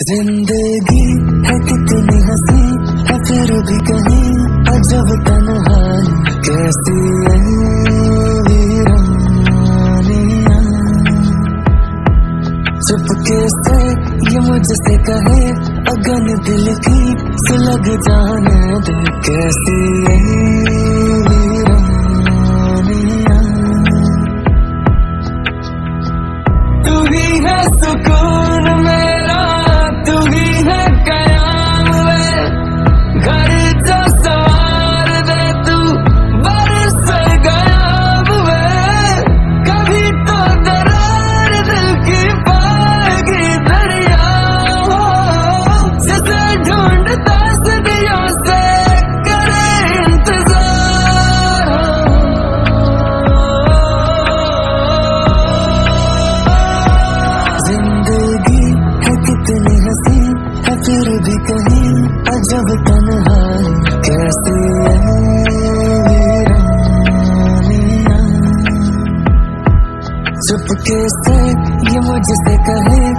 जिंदगी है कितनी हंसी है फिर भी कहीं अजब तन्हाई कैसी है वीरानियां। चुपके से ये मुझसे कहे अगन दिल की सुलग जाने दे कैसी है वीरानियां। तू ही है सुकून मेरा, तू ही है कयाम वे, घर जो सवार दे तू बरस गयाम वे। कभी तो दरार दिल की पाएगी दरिया हो, जिसे ढूंढता सदियों से करे इंतजार हो। जिंदगी है कितनी हंसी है फिर भी कहीं अजब तन्हाई कैसी है वीरानियां। चुपके से ये मुझसे कहे